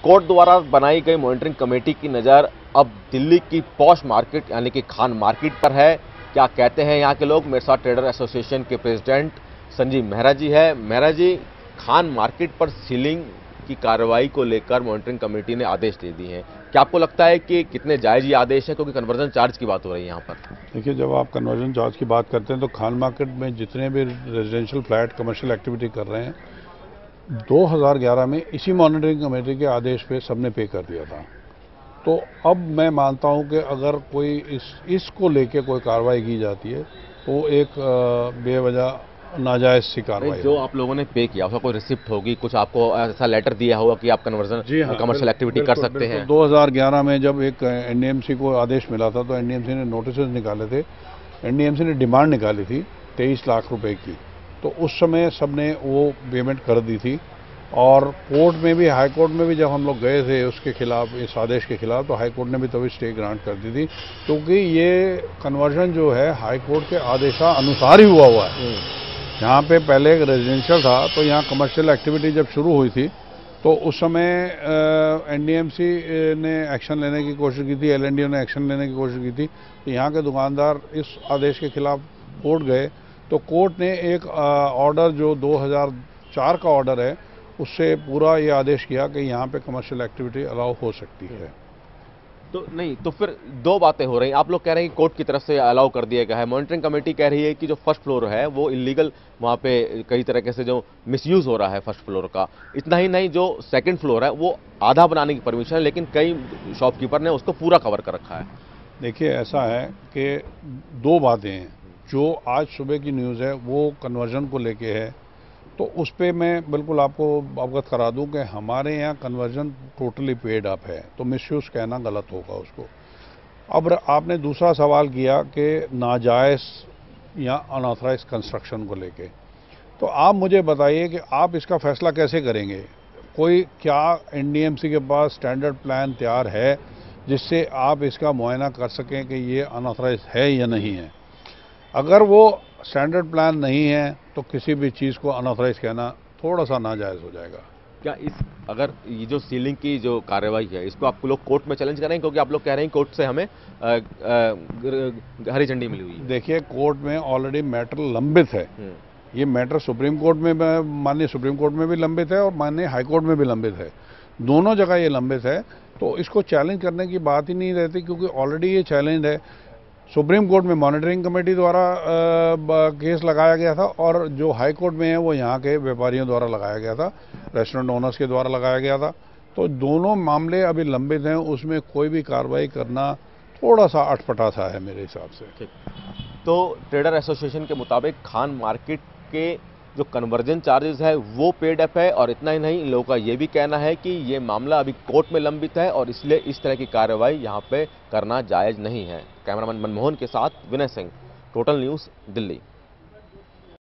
Court द्वारा बनाई गई मॉनिटरिंग कमेटी की नज़र अब दिल्ली की पॉश मार्केट यानी कि खान मार्केट पर है। क्या कहते हैं यहाँ के लोग? मेरे साथ ट्रेडर एसोसिएशन के प्रेसिडेंट संजीव मेहरा जी है। मेहरा जी, खान मार्केट पर सीलिंग की कार्रवाई को लेकर मॉनिटरिंग कमेटी ने आदेश दे दिए हैं। क्या आपको लगता है कि कितने जायज़ ये आदेश है, क्योंकि कन्वर्जन चार्ज की बात हो रही है यहाँ पर? देखिए, जब आप कन्वर्जन चार्ज की बात करते हैं तो खान मार्केट में जितने भी रेजिडेंशियल फ्लैट कमर्शियल एक्टिविटी कर रहे हैं 2011 में इसी मॉनिटरिंग कमेटी के आदेश पे सबने पे कर दिया था। तो अब मैं मानता हूं कि अगर कोई इसको लेके कोई कार्रवाई की जाती है तो एक बेवजह नाजायज सी कार्रवाई। जो आप लोगों ने पे किया उसका कोई रिसिप्ट होगी, कुछ आपको ऐसा लेटर दिया होगा कि आप कन्वर्जन कमर्शियल एक्टिविटी कर सकते हैं? 2011 में जब एक एनडीएमसी को आदेश मिला था तो एनडीएमसी ने नोटिस निकाले थे। एनडीएमसी ने डिमांड निकाली थी 23 लाख रुपए की, तो उस समय सबने वो पेमेंट कर दी थी। और कोर्ट में भी, हाई कोर्ट में भी जब हम लोग गए थे उसके खिलाफ, इस आदेश के खिलाफ, तो हाई कोर्ट ने भी तभी स्टे ग्रांट कर दी थी, क्योंकि ये कन्वर्जन जो है हाई कोर्ट के आदेशानुसार ही हुआ है। यहाँ पे पहले एक रेजिडेंशियल था, तो यहाँ कमर्शियल एक्टिविटी जब शुरू हुई थी तो उस समय एनडीएमसी ने एक्शन लेने की कोशिश की थी, एलएनडीओ ने एक्शन लेने की कोशिश की थी। तो यहाँ के दुकानदार इस आदेश के खिलाफ कोर्ट गए, तो कोर्ट ने एक ऑर्डर जो 2004 का ऑर्डर है उससे पूरा ये आदेश किया कि यहाँ पे कमर्शियल एक्टिविटी अलाउ हो सकती है। तो नहीं, तो फिर दो बातें हो रही हैं। आप लोग कह रहे हैं कि कोर्ट की तरफ से अलाउ कर दिया गया है, मॉनिटरिंग कमेटी कह रही है कि जो फर्स्ट फ्लोर है वो इलीगल, वहाँ पे कई तरीके से जो मिसयूज हो रहा है फर्स्ट फ्लोर का। इतना ही नहीं, जो सेकंड फ्लोर है वो आधा बनाने की परमिशन है, लेकिन कई शॉपकीपर ने उसको पूरा कवर कर रखा है। देखिए, ऐसा है कि दो बातें हैं। जो आज सुबह की न्यूज़ है वो कन्वर्जन को लेके है, तो उस पर मैं बिल्कुल आपको अवगत करा दूं कि हमारे यहाँ कन्वर्जन टोटली पेड अप है, तो मिसयूज़ कहना गलत होगा उसको। अब आपने दूसरा सवाल किया कि नाजायज़ या अनऑथराइज कंस्ट्रक्शन को लेके, तो आप मुझे बताइए कि आप इसका फैसला कैसे करेंगे? क्या एनडीएमसी के पास स्टैंडर्ड प्लान तैयार है जिससे आप इसका मुआयना कर सकें कि ये अनऑथराइज है या नहीं है? अगर वो स्टैंडर्ड प्लान नहीं है तो किसी भी चीज़ को अनऑथराइज कहना थोड़ा सा नाजायज़ हो जाएगा। क्या अगर ये जो सीलिंग की जो कार्रवाई है इसको आप लोग कोर्ट में चैलेंज करेंगे, क्योंकि आप लोग कह रहे हैं कोर्ट से हमें हरी झंडी मिली हुई है? देखिए, कोर्ट में ऑलरेडी मैटर लंबित है। ये मैटर सुप्रीम कोर्ट में, माननीय सुप्रीम कोर्ट में भी लंबित है और माननीय हाई कोर्ट में भी लंबित है। दोनों जगह ये लंबित है, तो इसको चैलेंज करने की बात ही नहीं रहती, क्योंकि ऑलरेडी ये चैलेंज है। सुप्रीम कोर्ट में मॉनिटरिंग कमेटी द्वारा केस लगाया गया था, और जो हाई कोर्ट में है वो यहाँ के व्यापारियों द्वारा लगाया गया था, रेस्टोरेंट ओनर्स के द्वारा लगाया गया था। तो दोनों मामले अभी लंबित हैं, उसमें कोई भी कार्रवाई करना थोड़ा सा अटपटा सा है मेरे हिसाब से। ठीक। तो ट्रेडर एसोसिएशन के मुताबिक खान मार्केट के जो कन्वर्जन चार्जेस है वो पेड अप है, और इतना ही नहीं, इन लोगों का ये भी कहना है कि ये मामला अभी कोर्ट में लंबित है और इसलिए इस तरह की कार्रवाई यहाँ पे करना जायज़ नहीं है। कैमरामैन मनमोहन के साथ विनय सिंह, टोटल न्यूज़, दिल्ली।